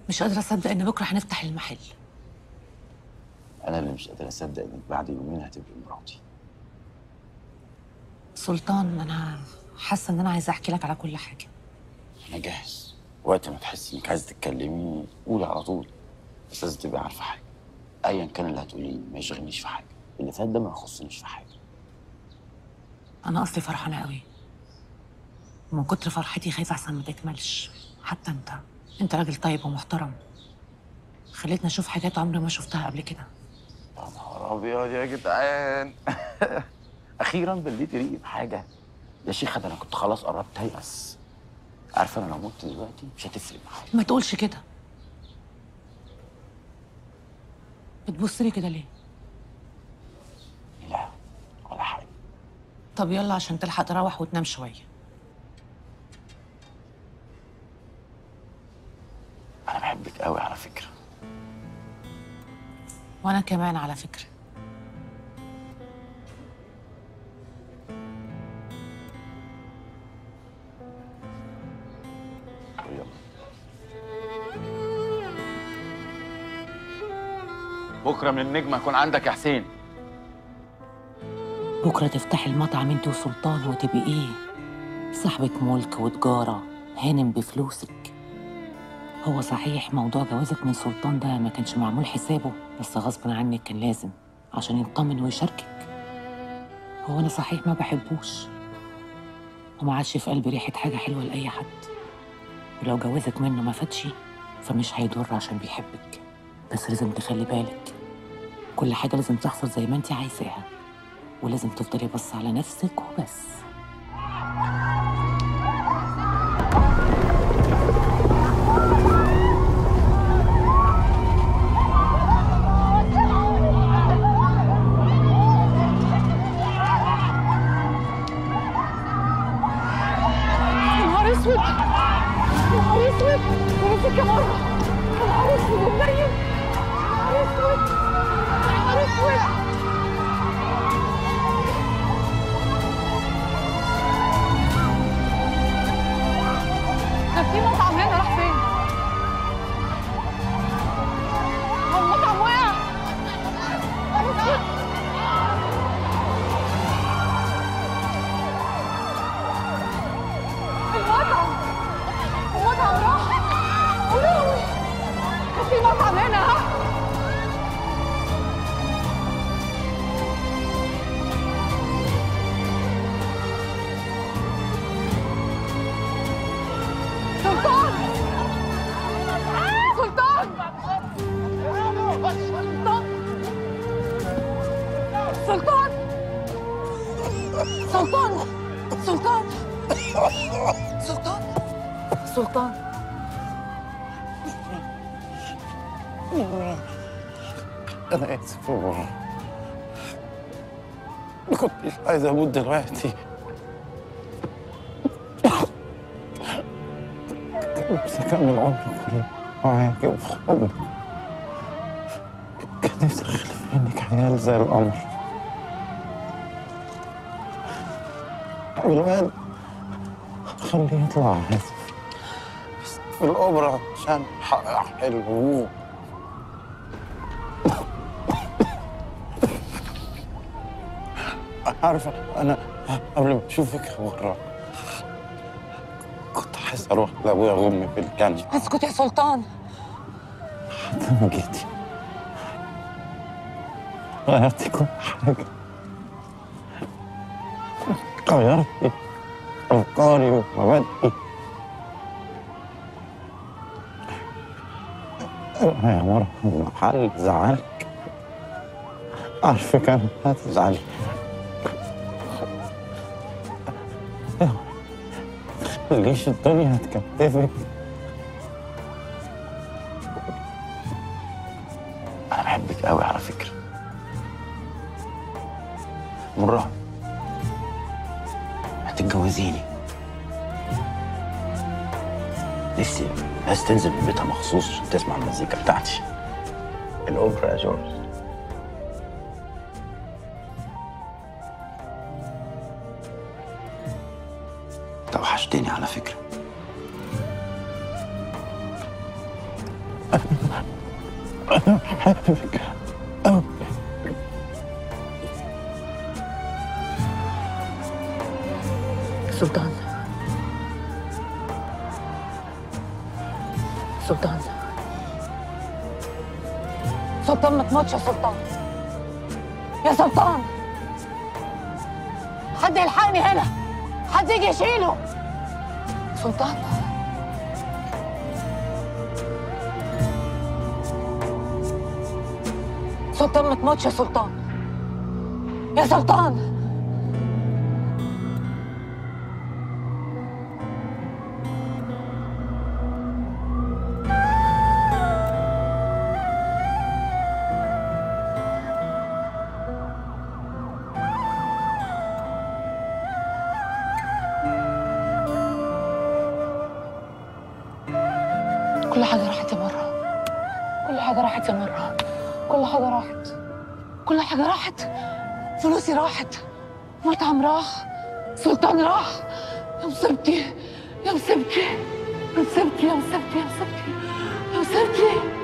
مش قادرة أصدق إن بكرة هنفتح المحل. انا اللي مش قادر اصدق انك بعد يومين هتبقي مراتي. سلطان، أنا حاسة إن أنا عايزة أحكي لك على كل حاجة. انا جاهز، وقت ما تحسي انك عايزه تتكلمي قولي على طول، بس لازم تبقي عارفه حاجه. ايا كان اللي هتقوليه ما يشغلنيش في حاجه، اللي فات ده ما يخصنيش في حاجه. أنا أصلي فرحانة قوي، ومن كتر فرحتي خايفة أحسن ما تكملش. حتى أنت راجل طيب ومحترم، خليتني أشوف حاجات عمري ما شفتها قبل كده. يا نهار ابيض يا جدعان اخيرا بليتي ريقي بحاجه. يا شيخه ده انا كنت خلاص قربت ايأس. عارفه انا لو مت دلوقتي مش هتفرق معايا. ما تقولش كده. بتبص لي كده ليه؟ لا ولا حاجه. طب يلا عشان تلحق تروح وتنام شوية. انا بحبك قوي على فكره. وأنا كمان على فكرة. يلا بكره من النجم هكون عندك يا حسين. بكرة تفتحي المطعم انت وسلطان وتبقي ايه؟ صاحبة ملك وتجارة، هانم بفلوسك. هو صحيح موضوع جوازك من سلطان ده ما كانش معمول حسابه، بس غصب عنك كان لازم عشان يطمن ويشاركك. هو انا صحيح ما بحبوش، وما عادش في قلبي ريحة حاجة حلوة لأي حد، ولو جوازك منه ما فاتش فمش هيضر عشان بيحبك. بس لازم تخلي بالك، كل حاجة لازم تحصل زي ما انت عايزاها، ولازم تفضلي بص على نفسك وبس. يا نهار اسود، يا نهار اسود، ونسيت كاميرا. يا نهار اسود ومنيل، يا نهار اسود، يا نهار اسود. ده في مطعم هنا راح فين؟ هو المطعم وقع. يا نهار اسود. المطعم راح. قولوا كان في مطعم هنا. ها سلطان، سلطان، سلطان، سلطان، سلطان، سلطان، سلطان. أنا آسف والله، ما كنتش عايز أموت دلوقتي. كان نفسي أكمل عمري كله معاكي وفي حضنك. كان نفسي أخلف منك عيال زي القمر. والواد خليه يطلع عازف بس في الأوبرا عشان حقق حلمه. عارفة أنا قبل ما أشوفك مرة كنت عايز أروح لأبويا وأمي في الجنة. اسكت يا سلطان. حتى ما جيتي غيرتي كل حاجة، غيرتي أفكاري ومبادئي. أنا يا مرة المحل زعلك، عارفة كان هتزعلي. ليش الدنيا هتكتفك. انا بحبك قوي على فكره. مرة هتتجوزيني. نفسي ناس تنزل من بيتها مخصوص عشان تسمع المزيكا بتاعتي. الأوبرا يا جورج. توحشتني على فكرة. أنا بحبك أوي. سلطان سلطان سلطان، ما تموتش يا سلطان، يا سلطان. حد يلحقني هنا، حد يجي يشيله. سلطان سلطان، ما تموتش يا سلطان، يا سلطان. كل حاجة راحت يا مرة، كل حاجة راحت يا مرة، كل حاجة راحت، كل حاجة راحت. فلوسي راحت، مطعم راح، سلطان راح. يا مصيبتي، يا مصيبتي، يا مصيبتي، يا مصيبتي، يا مصيبتي، يا مصيبتي.